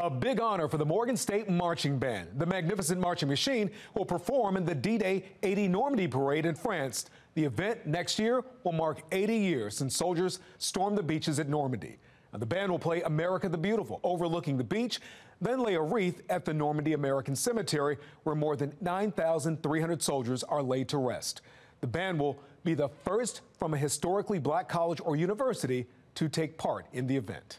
A big honor for the Morgan State Marching Band. The magnificent marching machine will perform in the D-Day 80 Normandy Parade in France. The event next year will mark 80 years since soldiers stormed the beaches at Normandy. Now, the band will play America the Beautiful, overlooking the beach, then lay a wreath at the Normandy American Cemetery, where more than 9,300 soldiers are laid to rest. The band will be the first from a historically black college or university to take part in the event.